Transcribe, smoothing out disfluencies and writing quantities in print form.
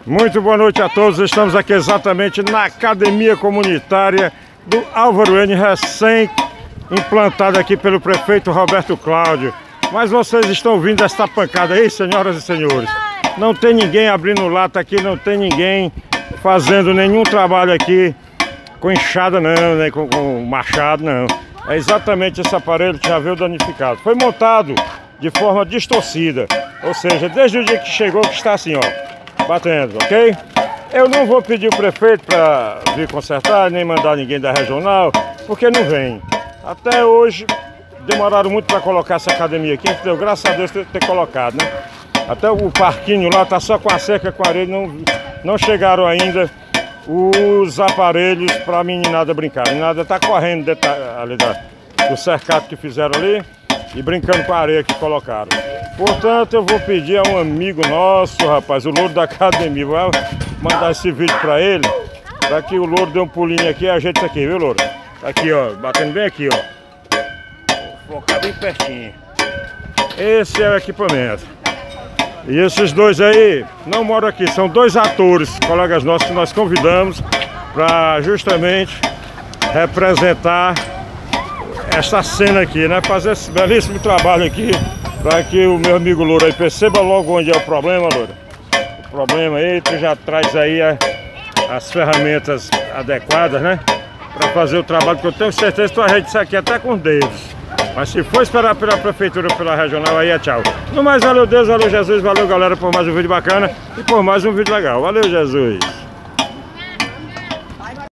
Muito boa noite a todos. Estamos aqui exatamente na academia comunitária do Álvaro N, recém implantado aqui pelo prefeito Roberto Cláudio. Mas vocês estão vendo esta pancada aí, senhoras e senhores? Não tem ninguém abrindo lata aqui, não tem ninguém fazendo nenhum trabalho aqui com enxada não, nem com machado não. É exatamente esse aparelho que já veio danificado. Foi montado de forma distorcida, ou seja, desde o dia que chegou que está assim, ó, batendo, ok? Eu não vou pedir o prefeito para vir consertar, nem mandar ninguém da regional, porque não vem. Até hoje demoraram muito para colocar essa academia aqui, deu graças a Deus ter colocado, né? Até o parquinho lá tá só com a cerca, com a areia, não chegaram ainda os aparelhos para a meninada brincar. A meninada tá correndo ali do cercado que fizeram ali e brincando com a areia que colocaram. Portanto, eu vou pedir a um amigo nosso, rapaz, o Louro da academia, vou mandar esse vídeo para ele, para que o Louro dê um pulinho aqui e ajeite isso aqui, viu, Louro? Aqui, ó, batendo bem aqui, ó. Vou focar bem pertinho. Esse é o equipamento. E esses dois aí não moram aqui, são dois atores, colegas nossos que nós convidamos para justamente representar essa cena aqui, né? Fazer esse belíssimo trabalho aqui, para que o meu amigo Louro aí perceba logo onde é o problema, Louro. O problema aí, tu já traz aí as ferramentas adequadas, né? Para fazer o trabalho, que eu tenho certeza que tu ajeita isso aqui até com os dedos. Mas se for esperar pela prefeitura, pela regional, aí é tchau. No mais, valeu Deus, valeu Jesus, valeu galera por mais um vídeo bacana e por mais um vídeo legal. Valeu Jesus!